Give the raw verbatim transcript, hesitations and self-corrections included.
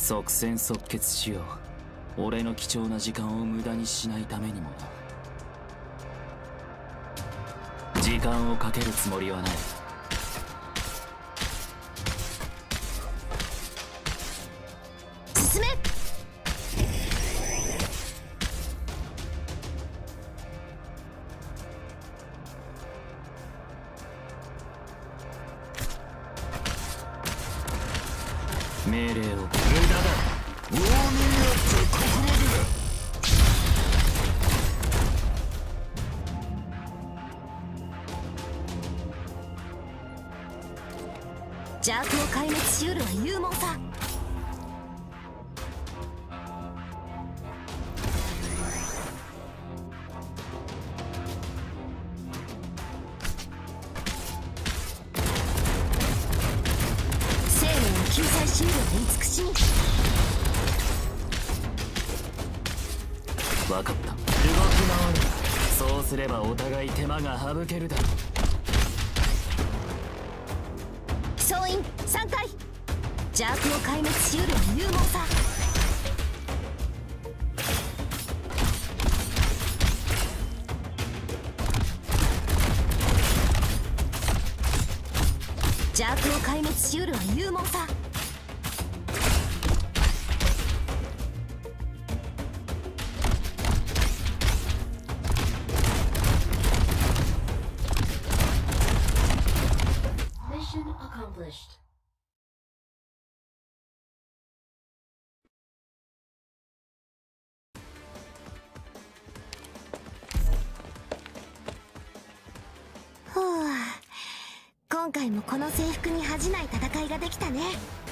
即戦即決しよう。俺の貴重な時間を無駄にしないためにもな。時間をかけるつもりはない。 進め。 命令を。無駄だ。 ウォーミングアップここまでだ。 邪悪を壊滅しうるは勇猛さ。生命を救済しうるは慈しみ。 分かった。動き回る。そうすればお互い手間が省けるだろう。 総員さんかい。邪悪を壊滅しうるは勇猛さ。邪悪を壊滅しうるは勇猛さ。 Mission accomplished. ふう、今回もこの制服に恥じない戦いができたね。